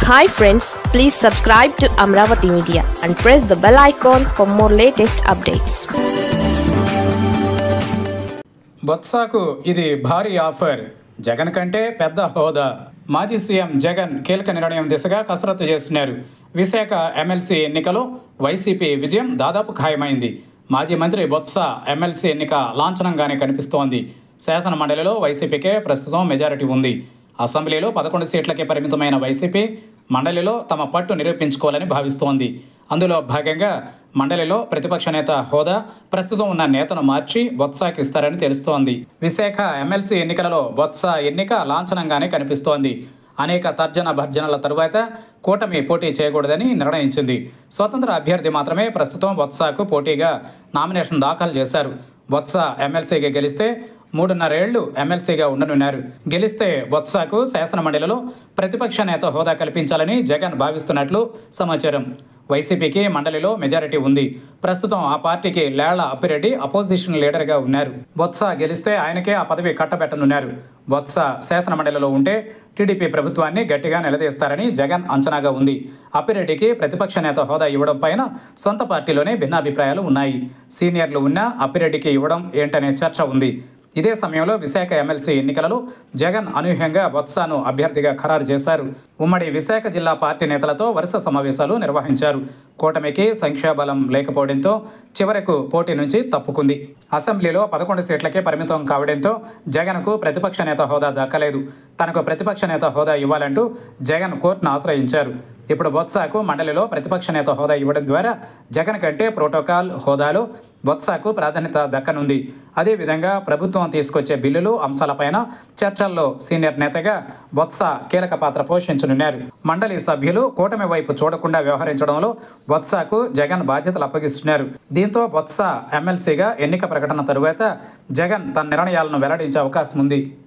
Hi friends, please subscribe to Amravati Media and press the bell icon for more latest updates. బొత్సాకు ఇది భారీ offer. Jagan కంటే పెద్ద హోదా. మాజీ సీఎం జగన్ కీలక నిర్ణయం దిశగా కసరత్తు చేస్తున్నారు. విశాఖ ఎమ్మెల్సీ ఎన్నికలో వైసీపీ విజయం దాదాపు ఖాయమైంది. మాజీ మంత్రి బొత్స ఎమ్మెల్సీ ఎన్నిక లాంఛనంగానే కనిపిస్తోంది. శాసన మండలిలో వైసీపీకే ప్రస్తుతం మెజారిటీ ఉంది. అసెంబ్లీలో 11 సీట్లకే పరిమితమైన వైసీపీ మండలిలో తమ పట్టు నిరూపించుకోవాలని భావిస్తోంది. అందులో భాగంగా మండలిలో ప్రతిపక్ష నేత హోదా ప్రస్తుతం ఉన్న నేతను మార్చి బొత్సాకి ఇస్తారని తెలుస్తోంది. విశాఖ ఎమ్మెల్సీ ఎన్నికలలో బొత్స ఎన్నిక లాంఛనంగానే కనిపిస్తోంది. అనేక తర్జన భర్జనల తరువాత కూటమి పోటీ చేయకూడదని నిర్ణయించింది. స్వతంత్ర అభ్యర్థి మాత్రమే ప్రస్తుతం బొత్సాకు పోటీగా నామినేషన్ దాఖలు చేశారు. బొత్స ఎమ్మెల్సీగా గెలిస్తే 3.5 ఏళ్లు ఎమ్మెల్సీగా ఉండనున్నారు. గెలిస్తే బొత్సాకు శాసనమండలిలో ప్రతిపక్ష నేత హోదా కల్పించాలని జగన్ భావిస్తున్నట్లు సమాచారం. వైసీపీకి మండలిలో మెజారిటీ ఉంది. ప్రస్తుతం ఆ పార్టీకి లేళ్ల అప్పిరెడ్డి అపోజిషన్ లీడర్గా ఉన్నారు. బొత్స గెలిస్తే ఆయనకే ఆ పదవి కట్టబెట్టనున్నారు. బొత్స శాసనమండలిలో ఉంటే టీడీపీ ప్రభుత్వాన్ని గట్టిగా నిలదీస్తారని జగన్ అంచనాగా ఉంది. అప్పిరెడ్డికి ప్రతిపక్ష నేత హోదా ఇవ్వడం పైన సొంత పార్టీలోనే భిన్నాభిప్రాయాలు ఉన్నాయి. సీనియర్లు ఉన్నా అప్పిరెడ్డికి ఇవ్వడం ఏంటనే చర్చ ఉంది. ఇదే సమయంలో విశాఖ ఎమ్మెల్సీ ఎన్నికలలో జగన్ అనూహ్యంగా బొత్సాను అభ్యర్థిగా ఖరారు చేశారు. ఉమ్మడి విశాఖ జిల్లా పార్టీ నేతలతో వరుస సమావేశాలు నిర్వహించారు. కూటమికి సంఖ్యాబలం లేకపోవడంతో చివరకు పోటీ నుంచి తప్పుకుంది. అసెంబ్లీలో 11 సీట్లకే పరిమితం కావడంతో జగన్కు ప్రతిపక్ష నేత హోదా దక్కలేదు. తనకు ప్రతిపక్ష నేత హోదా ఇవ్వాలంటూ జగన్ కోర్టును ఆశ్రయించారు. ఇప్పుడు బొత్సాకు మండలిలో ప్రతిపక్ష నేత హోదా ఇవ్వడం ద్వారా జగన్ కంటే ప్రోటోకాల్ హోదాలో బొత్సాకు ప్రాధాన్యత దక్కనుంది. అదేవిధంగా ప్రభుత్వం తీసుకొచ్చే బిల్లులు అంశాలపైన చర్చల్లో సీనియర్ నేతగా బొత్స కీలక పాత్ర పోషించనున్నారు. మండలి సభ్యులు కూటమి వైపు చూడకుండా వ్యవహరించడంలో బొత్సాకు జగన్ బాధ్యతలు అప్పగిస్తున్నారు. దీంతో బొత్స ఎమ్మెల్సీగా ఎన్నిక ప్రకటన తరువాత జగన్ తన నిర్ణయాలను వెల్లడించే అవకాశం ఉంది.